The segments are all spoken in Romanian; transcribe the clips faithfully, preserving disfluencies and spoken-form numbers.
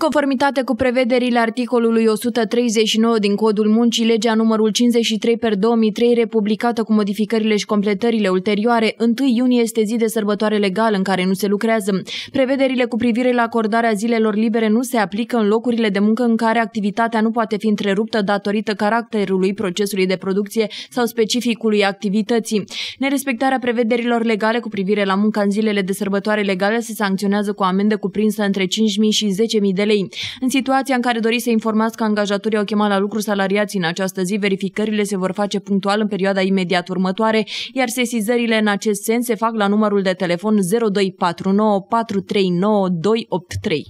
conformitate cu prevederile articolului o sută treizeci și nouă din Codul Muncii, legea numărul cincizeci și trei pe două mii trei, republicată cu modificările și completările ulterioare, întâi iunie este zi de sărbătoare legală în care nu se lucrează. Prevederile cu privire la acordarea zilelor libere nu se aplică în locurile de muncă în care activitatea nu poate fi întreruptă datorită caracterului procesului de producție sau specificului activității. Nerespectarea prevederilor legale cu privire la munca în zilele de sărbătoare legale se sancționează cu o amendă cuprinsă între cinci mii și zece mii de lei. În situația în care doriți să informați că angajatorii au chemat la lucru salariații în această zi, verificările se vor face punctual în perioada imediat următoare, iar sesizările în acest sens se fac la numărul de telefon zero doi patru nouă patru trei nouă doi opt trei.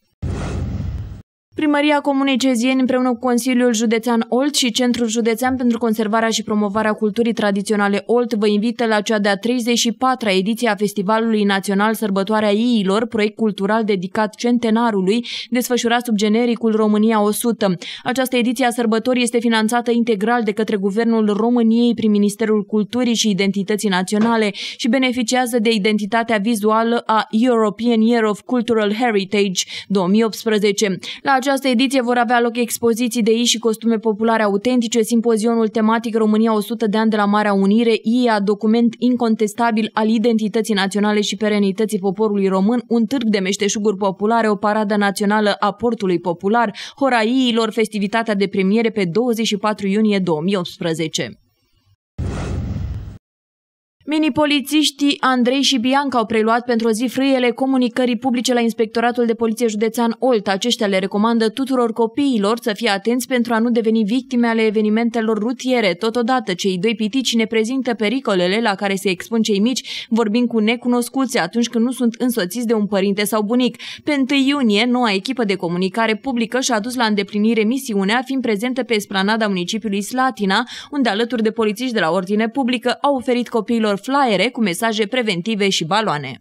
Primăria Comunei Cezieni împreună cu Consiliul Județean Olt și Centrul Județean pentru Conservarea și Promovarea Culturii Tradiționale Olt vă invită la cea de-a treizeci și patra ediție a Festivalului Național Sărbătoarea Iilor, proiect cultural dedicat centenarului, desfășurat sub genericul România o sută. Această ediție a sărbătorii este finanțată integral de către Guvernul României prin Ministerul Culturii și Identității Naționale și beneficiază de identitatea vizuală a European Year of Cultural Heritage două mii optsprezece. La această ediție vor avea loc expoziții de I și costume populare autentice, simpozionul tematic România o sută de ani de la Marea Unire, I E A, document incontestabil al identității naționale și perenității poporului român, un târg de meșteșuguri populare, o paradă națională a portului popular, Hora Iilor, festivitatea de premiere pe douăzeci și patru iunie două mii optsprezece. Mini-polițiștii Andrei și Bianca au preluat pentru o zi frâiele comunicării publice la Inspectoratul de Poliție Județean Olt. Aceștia le recomandă tuturor copiilor să fie atenți pentru a nu deveni victime ale evenimentelor rutiere. Totodată, cei doi pitici ne prezintă pericolele la care se expun cei mici, vorbind cu necunoscuți atunci când nu sunt însoțiți de un părinte sau bunic. Pe întâi iunie, noua echipă de comunicare publică și-a dus la îndeplinire misiunea, fiind prezentă pe esplanada municipiului Slatina, unde alături de polițiști de la Ordine Publică au oferit copiilor flyere cu mesaje preventive și baloane.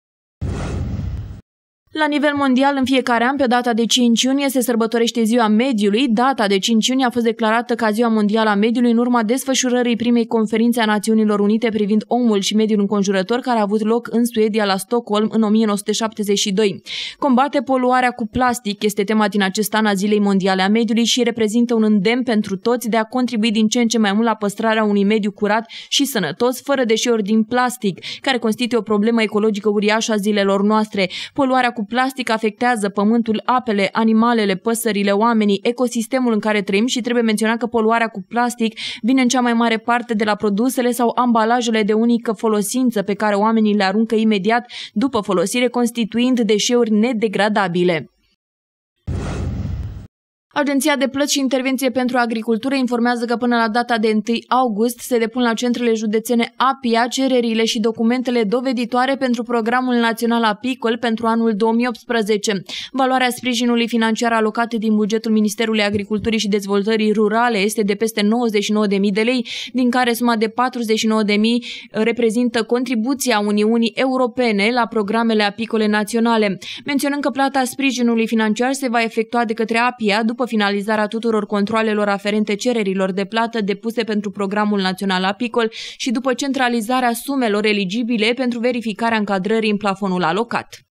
La nivel mondial, în fiecare an, pe data de cinci iunie, se sărbătorește Ziua Mediului. Data de cinci iunie a fost declarată ca Ziua Mondială a Mediului în urma desfășurării primei conferințe a Națiunilor Unite privind omul și mediul înconjurător, care a avut loc în Suedia, la Stockholm, în o mie nouă sute șaptezeci și doi. Combate poluarea cu plastic este tema din acest an a Zilei Mondiale a Mediului și reprezintă un îndemn pentru toți de a contribui din ce în ce mai mult la păstrarea unui mediu curat și sănătos, fără deșeuri din plastic, care constituie o problemă ecologică uriașă a zilelor noastre. Poluarea cu plastic afectează pământul, apele, animalele, păsările, oamenii, ecosistemul în care trăim și trebuie menționat că poluarea cu plastic vine în cea mai mare parte de la produsele sau ambalajele de unică folosință pe care oamenii le aruncă imediat după folosire, constituind deșeuri nedegradabile. Agenția de Plăți și Intervenție pentru Agricultură informează că până la data de întâi august se depun la centrele județene APIA cererile și documentele doveditoare pentru Programul Național Apicol pentru anul două mii optsprezece. Valoarea sprijinului financiar alocat din bugetul Ministerului Agriculturii și Dezvoltării Rurale este de peste nouăzeci și nouă de mii de lei, din care suma de patruzeci și nouă de mii reprezintă contribuția Uniunii Europene la programele apicole naționale. Menționând că plata sprijinului financiar se va efectua de către APIA după finalizarea tuturor controalelor aferente cererilor de plată depuse pentru Programul Național Apicol și după centralizarea sumelor eligibile pentru verificarea încadrării în plafonul alocat.